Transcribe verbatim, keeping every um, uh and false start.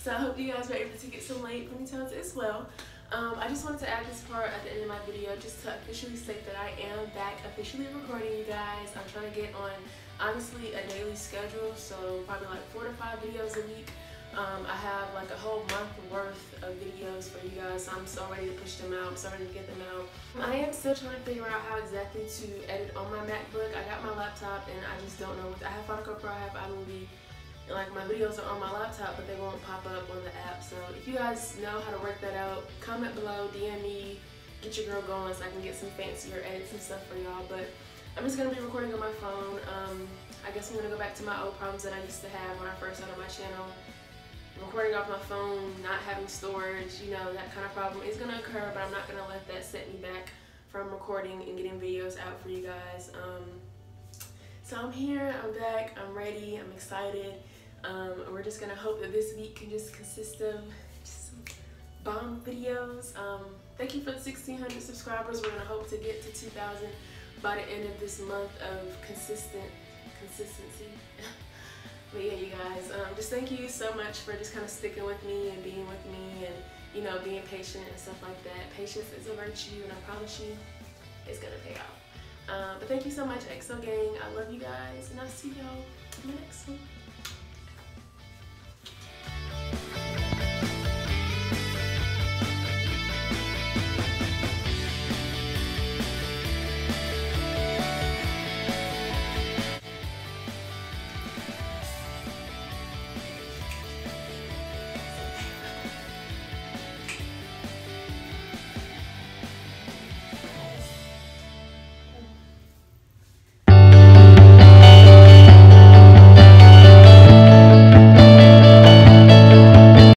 So I hope you guys were able to get some late ponytails as well. Um, I just wanted to add this part at the end of my video just to officially state that I am back officially recording, you guys. I'm trying to get on, honestly, a daily schedule, so probably like four to five videos a week. Um, I have like a whole month worth of videos for you guys, so I'm so ready to push them out. I'm so ready to get them out. I am still trying to figure out how exactly to edit on my MacBook. I got my laptop and I just don't know. I have Final Cut Pro, I have iMovie, and like my videos are on my laptop, but they won't pop up on the app. So if you guys know how to work that out, comment below, D M me, get your girl going so I can get some fancier edits and stuff for y'all. But I'm just gonna be recording on my phone. Um, I guess I'm gonna go back to my old problems that I used to have when I first started my channel. Recording off my phone, not having storage, you know, that kind of problem is gonna occur, but I'm not gonna let that set me back from recording and getting videos out for you guys. Um, so I'm here, I'm back, I'm ready, I'm excited. Um, we're just gonna hope that this week can just consist of just some bomb videos. Um, thank you for the sixteen hundred subscribers. We're gonna hope to get to two thousand by the end of this month of consistent consistency. But yeah, you guys, um, just thank you so much for just kind of sticking with me and being with me and, you know, being patient and stuff like that. Patience is a virtue, and I promise you it's gonna pay off. Um, but thank you so much, X O Gang. I love you guys, and I'll see y'all in the next one.